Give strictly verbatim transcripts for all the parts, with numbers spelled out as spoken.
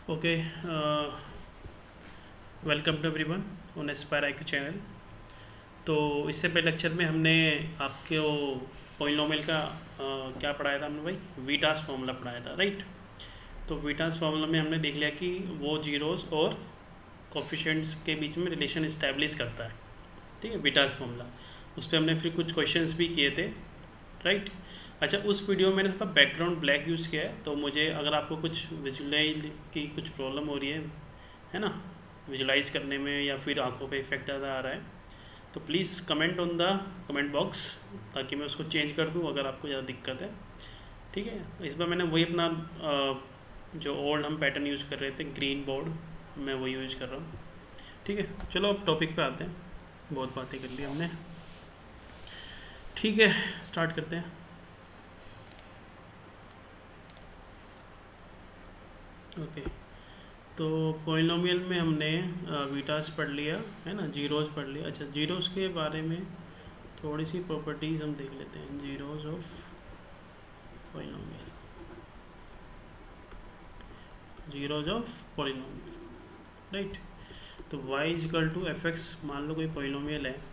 Okay, welcome to everyone on Aspire I Q channel. तो इससे पहले लेक्चर में हमने आपके वो पॉलिनोमियल का uh, क्या पढ़ाया था हमने भाई, वीटास फॉर्मूला पढ़ाया था, राइट। तो वीटास फॉर्मूला में हमने देख लिया कि वो जीरोस और कोफिशिएंट्स के बीच में रिलेशन इस्टेब्लिश करता है, ठीक है, वीटास फॉर्मूला। उस पर हमने फिर कुछ क्वेश्चंस भी किए थे, राइट। अच्छा, उस वीडियो में मैंने थोड़ा बैकग्राउंड ब्लैक यूज़ किया है, तो मुझे अगर आपको कुछ विजुलाइज की कुछ प्रॉब्लम हो रही है है ना, विजुलाइज करने में, या फिर आंखों पे इफेक्ट ज़्यादा आ रहा है, तो please comment on the comment box, ताकि मैं उसको चेंज कर दूँ अगर आपको ज़्यादा दिक्कत है, ठीक है। इस बार मैंने वही अपना जो ओल्ड हम पैटर्न यूज़ कर रहे थे, ग्रीन बोर्ड, मैं वही यूज़ कर रहा हूँ, ठीक है। चलो अब टॉपिक पे आते हैं, बहुत बातें कर ली हमने, ठीक है, स्टार्ट करते हैं। Okay okay. तो पॉलिनोमियल में हमने वीटास पढ़ लिया है ना, जीरोस पढ़ लिया। अच्छा, जीरोस के बारे में थोड़ी सी प्रॉपर्टीज हम देख लेते हैं, zeros of polynomial, zeros of polynomial, right. तो y is equal to F X, मान लो कोई पॉलिनोमियल है,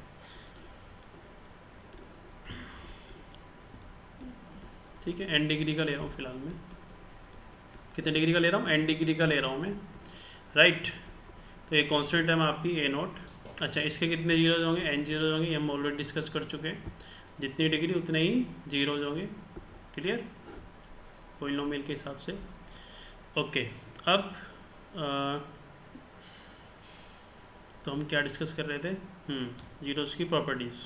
ठीक है, एन डिग्री का ले रहा हूँ फिलहाल में, कितने डिग्री का ले रहा हूँ, एन डिग्री का ले रहा हूँ मैं, राइट। तो ये कांस्टेंट है आपकी ए नॉट। अच्छा, इसके कितने जीरोज होंगे, एन जीरोज होंगे, ये हम ऑलरेडी डिस्कस कर चुके हैं, जितनी डिग्री उतने ही जीरोज होंगे, क्लियर, पॉलिनोमियल के हिसाब से। ओके, अब आ, तो हम क्या डिस्कस कर रहे थे, जीरोज की प्रॉपर्टीज़,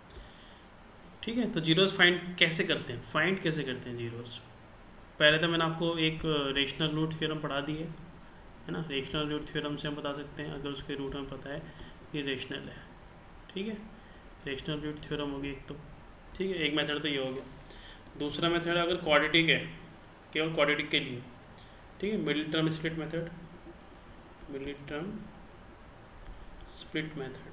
ठीक है। तो जीरोज फाइंड कैसे करते हैं, फाइंड कैसे करते हैं जीरोज। पहले तो मैंने आपको एक रेशनल रूट थ्योरम पढ़ा दी है है ना, रेशनल रूट थ्योरम से हम बता सकते हैं अगर उसके रूट हमें पता है कि रेशनल है, ठीक है। रेशनल रूट थ्योरम होगी एक तो, ठीक है, एक मेथड तो ये हो गया। दूसरा मेथड अगर क्वाड्रेटिक है, केवल क्वाड्रेटिक के लिए, ठीक है, middle term split method, middle term split method,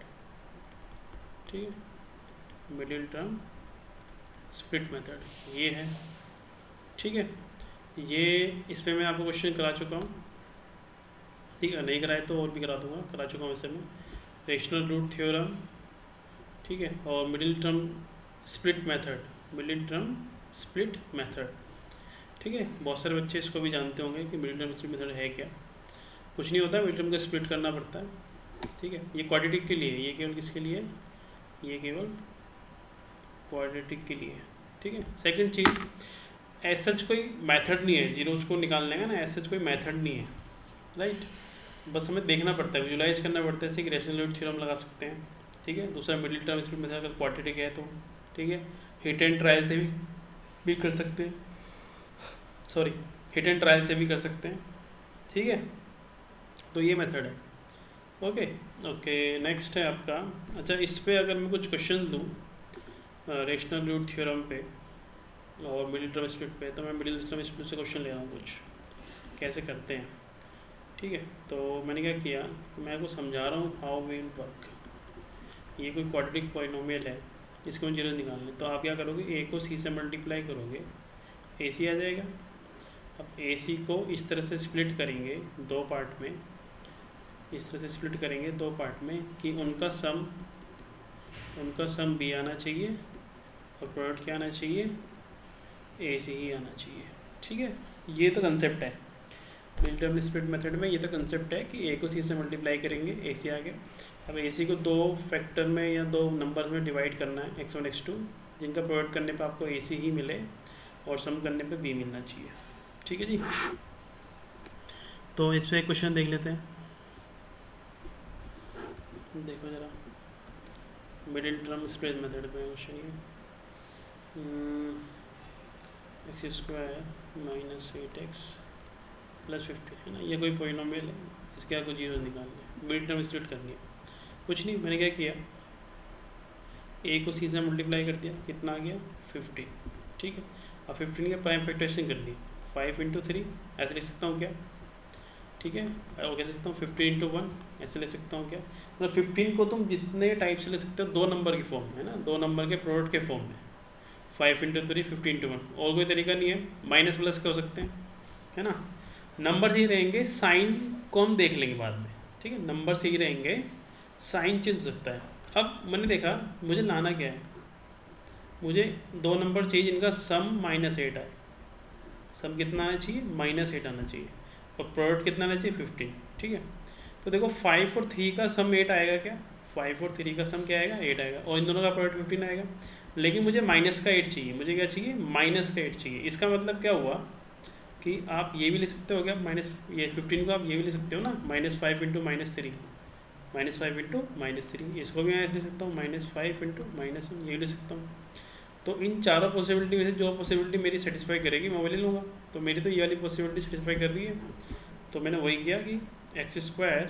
ठीक है, मिडिल टर्म स्प्लिट मेथड ये है, ठीक है। ये इस पर मैं आपको क्वेश्चन करा चुका हूँ, ठीक है, नहीं कराए तो और भी करा दूंगा, करा चुका हूँ वैसे मैं, रेशनल रूट थ्योरम, ठीक है, और middle term split method, middle term split method, ठीक है। बहुत सारे बच्चे इसको भी जानते होंगे कि मिडिल टर्म स्प्लिट मेथड है क्या। कुछ नहीं होता, मिडिल टर्म को स्प्लिट करना पड़ता है, ठीक है। ये क्वाड्रेटिक के लिए, ये केवल किसके लिए, ये केवल क्वाड्रेटिक के लिए, ठीक है। सेकेंड चीज़, एज सच कोई मेथड नहीं है जीरोस को निकालने का ना, एज सच कोई मेथड नहीं है, राइट। बस हमें देखना पड़ता है, विजुलाइज करना पड़ता है, जैसे कि रेशनल रूट थ्योरम लगा सकते हैं, ठीक है। दूसरा मिडिल टर्म स्प्लिट मेथड अगर क्वाड्रेटिक है तो, ठीक है, हिट एंड ट्रायल से भी भी कर सकते हैं, सॉरी हिट एंड ट्रायल से भी कर सकते हैं, ठीक है। तो ये मेथड है, ओके ओके। नेक्स्ट है आपका, अच्छा, इस पर अगर मैं कुछ क्वेश्चन दूँ रेशनल रूट थ्योरम पे और मिडिल टर्म स्प्लिट पे, तो मैं मिडिल टर्म स्प्लिट से क्वेश्चन ले रहा हूँ कुछ, कैसे करते हैं, ठीक है। तो मैंने क्या किया, मैं आपको समझा रहा हूँ हाउ विल वर्क। ये कोई क्वाड्रेटिक पॉलिनोमियल है, इसको जीरो निकालने, तो आप क्या करोगे, ए को सी से मल्टीप्लाई करोगे, ए सी आ जाएगा। अब ए सी को इस तरह से स्प्लिट करेंगे दो पार्ट में, इस तरह से स्प्लिट करेंगे दो पार्ट में कि उनका सम उनका सम बी आना चाहिए और प्रोडक्ट क्या आना चाहिए, ए सी ही आना चाहिए, ठीक है। ये तो कंसेप्ट है मिडिल टर्म स्प्लिट मेथड में, ये तो कंसेप्ट है कि ए को सी से मल्टीप्लाई करेंगे, ए सी आ गया। अब ए सी को दो फैक्टर में या दो नंबर में डिवाइड करना है, एक्स वन एक्स टू, जिनका प्रोडक्ट करने पे आपको ए सी ही मिले और सम करने पे बी मिलना चाहिए, ठीक है जी। तो इस पर एक क्वेश्चन देख लेते हैं, देखो ज़रा, मिडिल टर्म स्प्लिट मेथड पे क्वेश्चन ये, X square minus eight X plus fifty है ना, ये कोई पॉलिनोमियल है, इसके आपको जीरो निकालना है, मिडिल टर्म स्प्लिट करनी है। कुछ नहीं, मैंने क्या किया, ए को सी से मल्टीप्लाई कर दिया, कितना आ गया, फिफ्टी, ठीक है। अब फिफ्टीन का प्राइम फैक्टराइजेशन कर दी, फाइव इंटू थ्री ऐसे लिख सकता हूँ क्या, ठीक है, और कह सकता हूँ फिफ्टी इंटू वन ऐसे ले सकता हूँ क्या। मतलब फिफ्टीन को तुम जितने टाइप से ले सकते हो, दो नंबर की फॉर्म में है ना, दो नंबर के प्रोडक्ट के फॉर्म में, five into three fifty into one, और कोई तरीका नहीं है, माइनस प्लस कर सकते हैं, है ना। नंबर सही रहेंगे, साइन को हम देख लेंगे बाद में, ठीक है। नंबर सही रहेंगे, साइन चेंज हो सकता है। अब मैंने देखा मुझे लाना क्या है, मुझे दो नंबर चाहिए जिनका सम माइनस एट आए। सम कितना आना चाहिए, माइनस एट आना चाहिए, और प्रोडक्ट कितना आना चाहिए, फिफ्टीन, ठीक है। तो देखो फाइव और थ्री का सम एट आएगा क्या, फाइव और थ्री का सम क्या आएगा, एट आएगा, और इन दोनों का प्रोडक्ट फिफ्टीन आएगा। लेकिन मुझे माइनस का एट चाहिए, मुझे क्या चाहिए, माइनस का एट चाहिए। इसका मतलब क्या हुआ कि आप ये भी ले सकते हो क्या, माइनस ये फिफ्टीन को आप ये भी ले सकते हो ना, minus five into minus three, minus five into minus three, इसको भी मैं ऐसे ले सकता हूँ, minus five into minus one, ये ले सकता हूँ। तो इन चारों पॉसिबिलिटी में से जो पॉसिबिलिटी मेरी सेटिस्फाई करेगी मैं वो ले लूँगा। तो मेरी तो ये वाली पॉसिबिलिटी सेटिस्फाई कर रही है, तो मैंने वही किया कि एक्स स्क्वायर,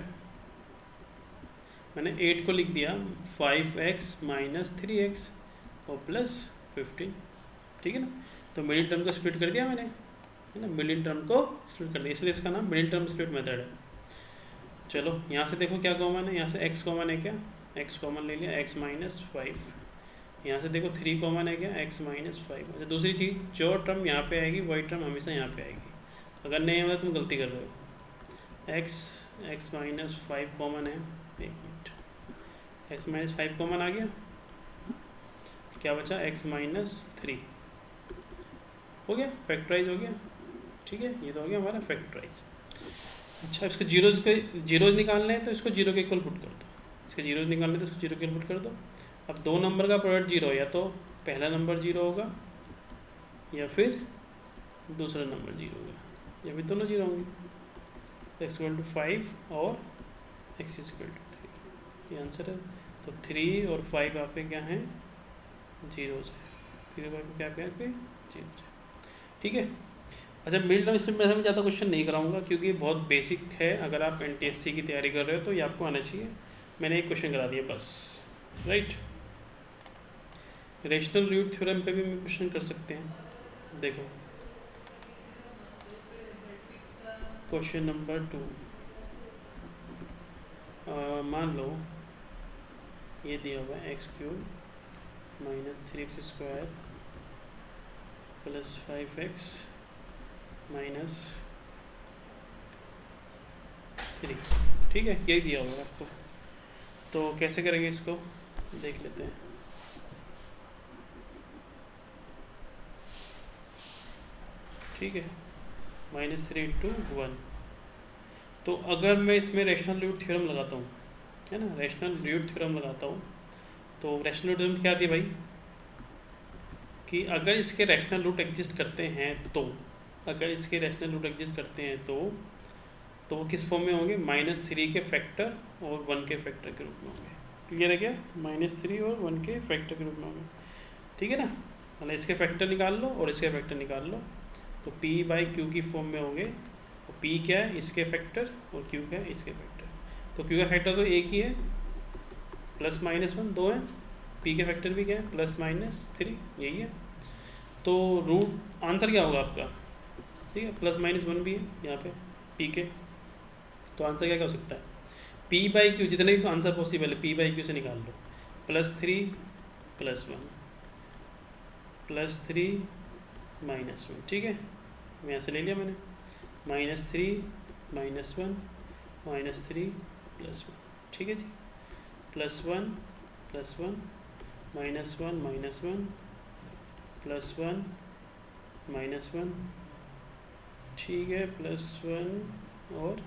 मैंने एट को लिख दिया five x minus three x और प्लस फिफ्टीन, ठीक है ना। तो मिडिल टर्म को स्प्लिट कर दिया मैंने, है ना, मिडिल टर्म को स्प्लिट कर दिया, इसलिए इसका नाम मिडिल टर्म स्प्लिट मेथड है। चलो यहाँ से देखो क्या कॉमन है, यहाँ से एक्स कॉमन है क्या, एक्स कॉमन ले लिया, एक्स माइनस फाइव। यहाँ से देखो थ्री कॉमन है क्या, एक्स माइनस फाइव। अच्छा दूसरी चीज़, जो टर्म यहाँ पे आएगी वही टर्म हमेशा यहाँ पे आएगी, अगर नहीं होगा तुम गलती कर रहे हो। X x minus five common है, एक minute, x minus five common आ गया, क्या बचा, एक्स माइनस थ्री, हो गया, फैक्टराइज हो गया, ठीक है, ये तो हो गया हमारा फैक्टराइज। अच्छा इसके जीरोज के जीरोज निकालने हैं तो इसको जीरो के इक्वल पुट कर दो, इसके जीरोज निकालने तो इसको जीरो के इक्वल पुट कर दो। अब दो नंबर का प्रोडक्ट जीरो, या तो पहला नंबर जीरो होगा या फिर दूसरा नंबर जीरो होगा, या फिर दोनों जीरो होंगे। एक्स इक्वल टू फाइव और एक्स इक्वल टू थ्री, ये आंसर है। तो थ्री और फाइव यहाँ पे क्या है, जीरोज है, थ्री फाइव क्या क्या पे जीरो, ठीक है। अच्छा मिड टर्म स्प्लिट मेथड में ज़्यादा क्वेश्चन नहीं कराऊंगा क्योंकि बहुत बेसिक है, अगर आप एन टी एस सी की तैयारी कर रहे हो तो ये आपको आना चाहिए। मैंने एक क्वेश्चन करा दिया बस, राइट। रेशनल रूट थ्योरम पे भी मैं क्वेश्चन कर सकते हैं, देखो क्वेश्चन नंबर टू, मान लो ये दिया हुआ है x cube minus three x square plus five x minus three, ठीक है, यही दिया हुआ है आपको। तो कैसे करेंगे इसको देख लेते हैं। ठीक है, माइनस थ्री इंटू वन। तो अगर मैं इसमें रैशनल रूट थ्योरम लगाता हूँ, है ना, रैशनल रूट थ्योरम लगाता हूँ, तो रैशनल रूट थ्योरम क्या थी भाई, कि अगर इसके रैशनल रूट एग्जिस्ट करते हैं तो अगर इसके रैशनल रूट एग्जिस्ट करते हैं तो तो वो किस फॉर्म में होंगे, माइनस थ्री के फैक्टर और वन के फैक्टर के रूप में होंगे। क्लियर है क्या, माइनस थ्री और वन के फैक्टर के रूप में होंगे, ठीक है ना। मतलब इसके फैक्टर निकाल लो और इसके फैक्टर निकाल लो, तो p बाई क्यू की फॉर्म में होंगे। और p क्या है, इसके फैक्टर, और q क्या है, इसके फैक्टर। तो q का फैक्टर तो एक ही है, प्लस माइनस वन दो है, p के फैक्टर भी क्या है, प्लस माइनस थ्री, यही है। तो रूट आंसर क्या होगा आपका, ठीक है, प्लस माइनस वन भी है यहाँ पे p के, तो आंसर क्या क्या हो सकता है, p बाई क्यू, जितने भी आंसर पॉसिबल है p बाई क्यू से निकाल लो, plus three plus one plus three minus one, ठीक है, मैं यहाँ से ले लिया मैंने, minus three minus one minus three plus one, ठीक है जी, plus one plus one minus one minus one plus one minus one, ठीक है, प्लस वन और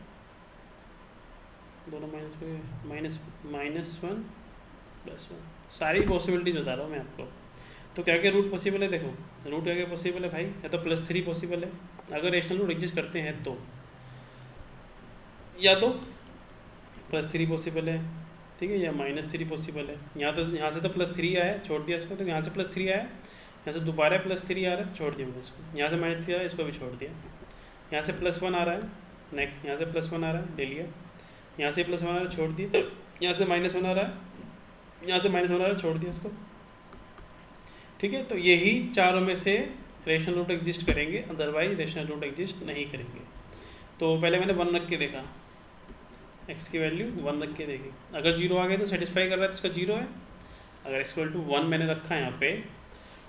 दोनों minus minus minus one plus one, सारी पॉसिबिलिटीज बता रहा हूँ मैं आपको। तो क्या क्या रूट पॉसिबल है, देखो रूट क्या क्या पॉसिबल है भाई, या तो प्लस थ्री पॉसिबल है अगर रेशनल रूट एग्जिस्ट करते हैं तो, या तो प्लस थ्री पॉसिबल है, ठीक है, या माइनस थ्री पॉसिबल है। यहाँ तो यहाँ से तो प्लस थ्री आया है, छोड़ दिया इसको, तो यहाँ से प्लस थ्री आया है, यहाँ से दोबारा प्लस थ्री आ रहा है, छोड़ दिया मैंने इसको, यहाँ से माइनस थ्री आ रहा है, इसको भी छोड़ दिया, यहाँ से प्लस वन आ रहा है, नेक्स्ट यहाँ से प्लस वन आ रहा है, ले लिया, यहाँ से प्लस वन आ रहा है, छोड़ दिया, यहाँ से माइनस वन आ रहा है, यहाँ से माइनस वन आ रहा है, छोड़ दिया इसको, ठीक है। तो यही चारों में से रेशनल रूट एग्जिस्ट करेंगे, अदरवाइज रेशनल रूट एग्जिस्ट नहीं करेंगे। तो पहले मैंने वन रख के देखा, एक्स की वैल्यू वन रख के देखी, अगर जीरो आ गया तो सेटिस्फाई कर रहा है तो इसका जीरो है, अगर एक्स इक्वल टू वन मैंने रखा है यहाँ पे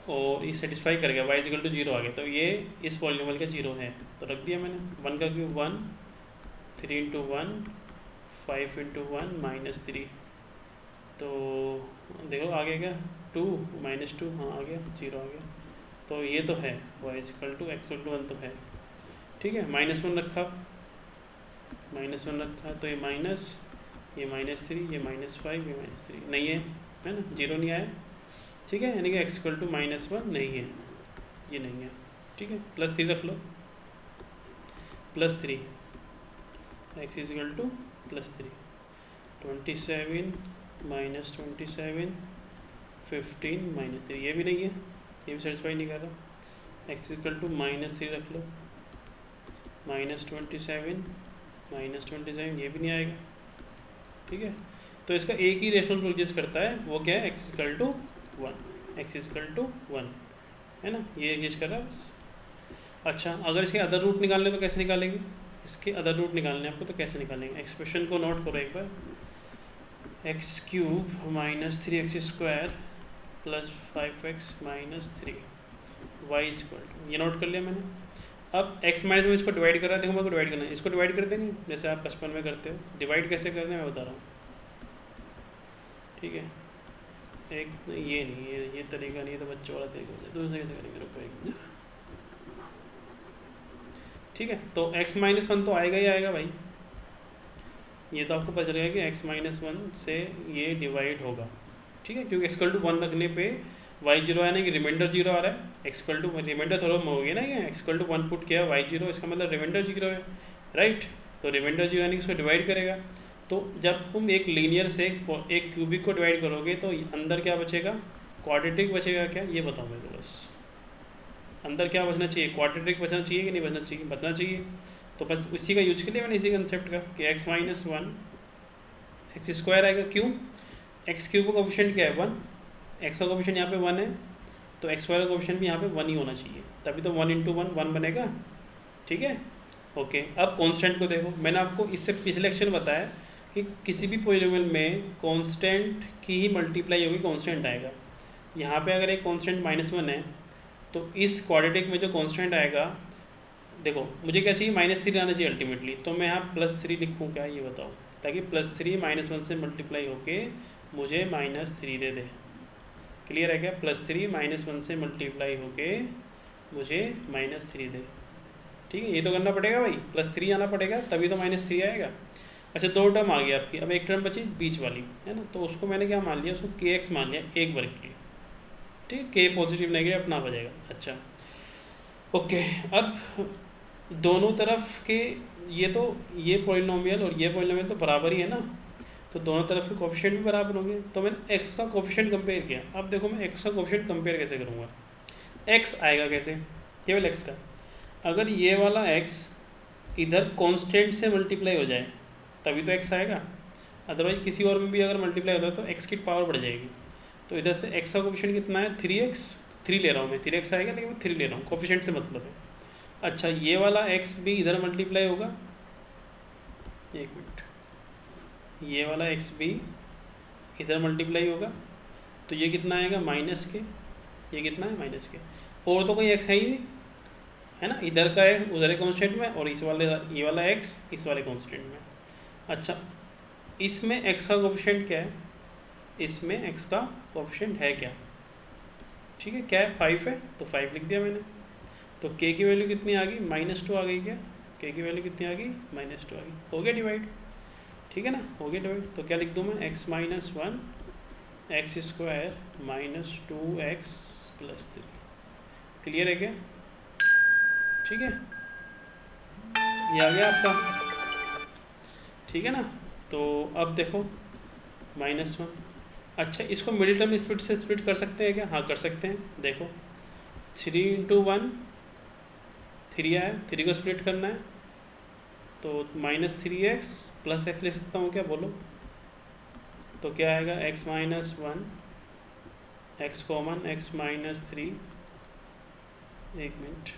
और ये सेटिस्फाई कर गया, वाई इक्वल टू जीरो आ गया, तो ये इस पॉलिनोमियल का जीरो है, तो रख दिया मैंने। वन का cube one, three into one, five into one minus three, तो देखो आ गया क्या, टू माइनस टू, हाँ आ गया, जीरो आ गया, तो ये तो है y equal to x equal to one तो है, ठीक है। माइनस वन रखा, माइनस वन रखा, तो ये माइनस, ये माइनस थ्री, ये माइनस फाइव, ये माइनस थ्री, नहीं है, है ना, जीरो नहीं आया, ठीक है, यानी कि x equal to minus one नहीं है, ये नहीं है, ठीक है। प्लस थ्री रख लो, plus three, x is equal to plus three, twenty seven minus twenty seven, fifteen minus three, ये भी नहीं है, ये भी सेटिस्फाई नहीं कर रहा। X equal to minus three रख लो, minus twenty seven minus twenty seven, ये भी नहीं आएगा, ठीक है। तो इसका एक ही रेशनल रूल एग्जिस्ट करता है, वो क्या है, x equal to one, x equal to one, है ना, ये एग्जिस्ट कर रहा है बस। अच्छा, अगर इसके अदर रूट निकालने तो कैसे निकालेंगे, इसके अदर रूट निकालने आपको तो कैसे निकालेंगे, एक्सप्रेशन को नोट करो एक बार, x cube minus three x square plus five x minus three y equal to, ये नोट कर लिया मैंने। अब x माइनस में इसको डिवाइड कर रहा है, देखो मेरे को डिवाइड करना है, इसको डिवाइड कर देंगे जैसे आप बचपन में करते हो। डिवाइड कैसे करते हैं मैं बता रहा हूँ, ठीक है। एक ये नहीं, ये ये तरीका नहीं है, तो बच्चों वाला तरीका हो जाए, दूसरे कैसे करेंगे, रुको एक मिनट, ठीक है। तो x माइनस वन तो आएगा ही आएगा भाई, ये तो आपको पता चलेगा कि x माइनस वन से ये डिवाइड होगा, ठीक है, क्योंकि एक्सकल टू वन रखने पे वाई जीरो आया ना कि रिमाइंडर जीरो आ रहा है, एक्सकल टू रिमाइंडर थोड़ा हो गया ना, ये एक्सकल टू वन पुट किया वाई जीरो, इसका मतलब रिमाइंडर जीरो है, राइट। तो रिमाइंडर जीरो यानी कि इसको डिवाइड करेगा, तो जब तुम एक लीनियर से एक क्यूबिक को डिवाइड करोगे तो अंदर क्या बचेगा, क्वाड्रेटिक बचेगा क्या, ये बताओ मेरे को बस, अंदर क्या बचना चाहिए, क्वाड्रेटिक बचना चाहिए कि नहीं बचना चाहिए, बचना चाहिए। तो बस उसी का यूज के लिए मैंने इसी कंसेप्ट का कि x minus one x square आएगा, क्यों, एक्स क्यूब का कोफिशिएंट क्या है वन, एक्स का कोफिशिएंट यहाँ पे वन है, तो एक्स वाई का कोफिशिएंट भी यहाँ पे वन ही होना चाहिए, तभी तो वन इंटू वन वन बनेगा, ठीक है, ओके। अब कांस्टेंट को देखो, मैंने आपको इससे पिछले लेक्चर में बताया कि किसी भी पॉलिनोमियल में कांस्टेंट की ही मल्टीप्लाई होगी, कांस्टेंट आएगा। यहाँ पे अगर एक कांस्टेंट माइनस वन है तो इस क्वाड्रेटिक में जो कांस्टेंट आएगा, देखो मुझे क्या चाहिए, माइनस थ्री आना चाहिए अल्टीमेटली, तो मैं यहाँ प्लस थ्री लिखूँ क्या, ये बताओ, ताकि प्लस थ्री माइनस वन से मल्टीप्लाई होके मुझे माइनस थ्री दे दे, क्लियर है क्या, प्लस थ्री माइनस वन से मल्टीप्लाई होके मुझे माइनस थ्री दे, ठीक है। ये तो करना पड़ेगा भाई, प्लस थ्री आना पड़ेगा तभी तो माइनस थ्री आएगा। अच्छा, दो टर्म आ गई आपकी, अब एक टर्म बची बीच वाली, है ना, तो उसको मैंने क्या मान लिया, उसको के एक्स मान लिया एक वर्ग के, ठीक, के पॉजिटिव नेगेटिव अपना हो जाएगा। अच्छा ओके, अब दोनों तरफ के ये तो ये पॉलिनोमियल और ये पॉलिनोमियल तो बराबर ही है ना, तो दोनों तरफ के कोफिशिएंट भी बराबर होंगे, तो मैंने x का कोफिशिएंट कंपेयर किया। अब देखो मैं x का कोफिशिएंट कंपेयर कैसे करूँगा, x आएगा कैसे, केवल x का, अगर ये वाला x इधर कांस्टेंट से मल्टीप्लाई हो जाए तभी तो x आएगा, अदरवाइज किसी और में भी अगर मल्टीप्लाई होता है तो x की पावर बढ़ जाएगी। तो इधर से x का कोफिशिएंट कितना है, थ्री एक्स, थ्री ले रहा हूँ मैं, थ्री एक्स आएगा लेकिन मैं थ्री ले रहा हूँ, कोफिशिएंट से मतलब है। अच्छा, ये वाला x भी इधर मल्टीप्लाई होगा, एक मिनट, ये वाला x भी इधर मल्टीप्लाई होगा, तो ये कितना आएगा माइनस के, ये कितना है माइनस के, और तो कोई x है ही नहीं, है ना, इधर का है उधर कांस्टेंट में, और इस वाले ये वाला x इस वाले कांस्टेंट में। अच्छा, इसमें x का कोफिशिएंट क्या है, इसमें x का कोफिशिएंट है क्या, ठीक है, क्या है, फाइव है, तो फाइव लिख दिया मैंने। तो k की वैल्यू कितनी आ गई, माइनस टू आ गई क्या, k की वैल्यू कितनी आ गई, माइनस टू आ गई, हो गया डिवाइड, ठीक है ना, हो गया डिवाइड। तो क्या लिख दूँ मैं, x minus one x square minus two x plus three, clear है क्या, ठीक है, ये आ गया आपका, ठीक है ना। तो अब देखो माइनस वन, अच्छा इसको मिडिल टर्म स्प्लिट से स्प्लिट कर सकते हैं क्या, हाँ कर सकते हैं, देखो थ्री इंटू वन, थ्री आया, थ्री को स्प्लिट करना है तो minus three x plus x ले सकता हूँ क्या, बोलो, तो क्या आएगा, x minus one, x common, x minus three, एक मिनट,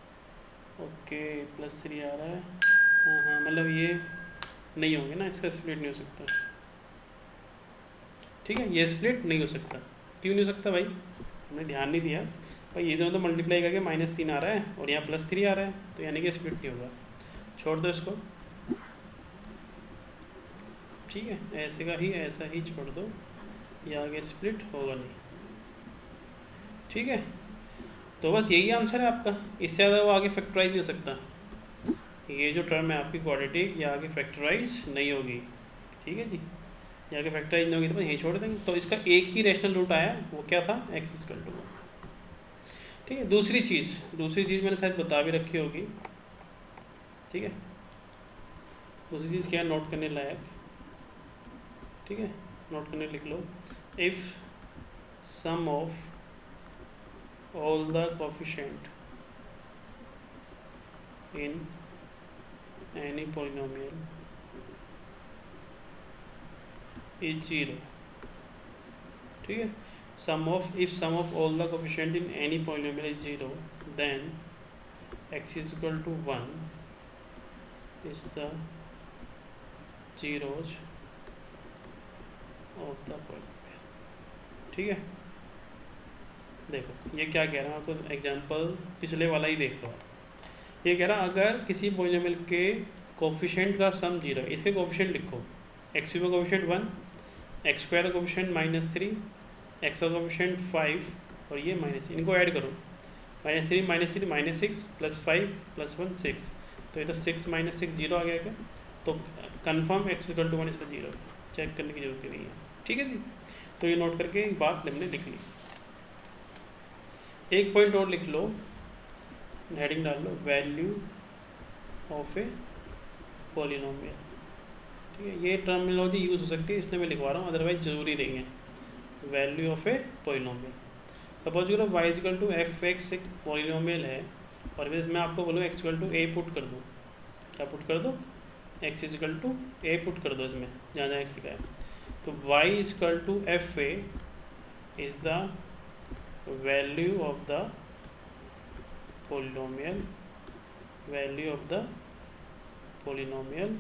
ओके प्लस थ्री आ रहा है, हाँ हाँ मतलब ये नहीं होंगे ना, इसका स्प्लिट नहीं हो सकता, ठीक है, ये स्प्लिट नहीं हो सकता, क्यों नहीं हो सकता भाई, हमने ध्यान नहीं दिया, भाई ये दोनों तो मल्टीप्लाई करके माइनस तीन आ रहा है और यहाँ प्लस थ्री आ रहा है, तो यानी कि स्प्लिट नहीं होगा, छोड़ दो इसको। ठीक है, ऐसे का ही ऐसा ही छोड़ दो, ये आगे स्प्लिट होगा नहीं। ठीक है, तो बस यही आंसर है आपका, इससे ज़्यादा वो आगे फैक्टराइज नहीं हो सकता। ये जो टर्म है आपकी क्वाड्रेटिक, ये आगे फैक्टराइज नहीं होगी। ठीक है जी, ये आगे फैक्टराइज नहीं होगी तो बस यही छोड़ देंगे। तो इसका एक ही रैशनल रूट आया, वो क्या था, एक्स इक्वल टू वन। ठीक है, दूसरी चीज़ दूसरी चीज़ मैंने शायद बता भी रखी होगी। ठीक है, दूसरी चीज़ क्या है, नोट करने लायक। ठीक है, नोट करने लिख लो, if sum of all the coefficient in any polynomial is zero. ठीक है, sum of if sum of all the coefficient in any polynomial is zero, then x is equal to one is the zeros of the polynomial। ठीक है, देखो ये क्या कह रहा है, आपको एग्जांपल पिछले वाला ही देख लो। ये कह रहा अगर किसी पॉलिनोमियल के कोफिशिएंट का सम जीरो, इसके कोफिशिएंट लिखो, एक्स क्यूब का कोफिशिएंट वन, एक्स स्क्वायर का कोफिशिएंट माइनस थ्री, एक्स का कोफिशिएंट फाइव और ये माइनस, इनको ऐड करो, minus three minus three minus six plus five plus one six, तो ये तो सिक्स माइनस सिक्स जीरो आ गया क्या, तो confirm x equal to one इसका जीरो, चेक करने की जरूरत ही नहीं है। ठीक है जी, तो ये नोट करके एक बात हमने लिख ली। एक पॉइंट और लिख लो, हेडिंग डाल लो, वैल्यू ऑफ ए पॉलिनोमियल। ठीक है, ये टर्मिनोलॉजी यूज़ हो सकती है इसलिए मैं लिखवा रहा हूँ, अदरवाइज ज़रूरी नहीं है। Value of a polynomial, suppose करो y equal to F x एक पॉलिनोमियल है, और फिर मैं आपको बोलूँ x equal to a put कर दो, क्या पुट कर दो, x equal to a put कर दो इसमें जहाँ जहाँ एक्स लिखा है, तो y equal to f a is the value of the polynomial, value of the polynomial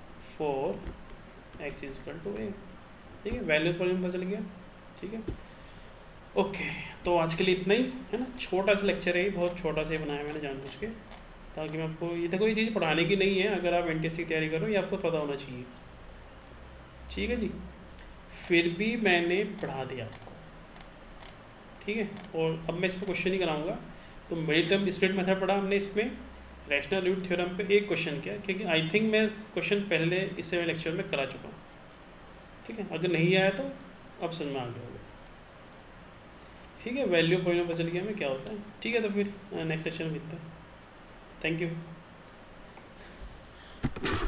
for x equal to a. ठीक है, वैल्यू पॉलिनोमियल पता चल गया। ठीक है, ओके, तो आज के लिए इतना ही है ना, छोटा सा लेक्चर है, बहुत छोटा सा ही बनाया मैंने जानबूझ के, ताकि मैं आपको, ये देखो ये चीज़ पढ़ाने की नहीं है, अगर आप एनटीएससी की तैयारी करो ये आपको पता होना चाहिए। ठीक है जी, फिर भी मैंने पढ़ा दिया आपको। ठीक है, और अब मैं इस पर क्वेश्चन ही कराऊंगा। तो मिडिल टर्म स्प्लिट मेथड पढ़ा हमने, इसमें रैशनल रूट थ्योरम पे एक क्वेश्चन किया, क्योंकि आई थिंक मैं क्वेश्चन पहले इससे मैं लेक्चर में करा चुका हूँ। ठीक है, अगर नहीं आया तो अब समझ में आ गया होगा। ठीक है, वैल्यू पॉइंट पता चल गया हमें क्या होता है। ठीक है, तो फिर नेक्स्ट सेशन में मिलते हैं। Thank you.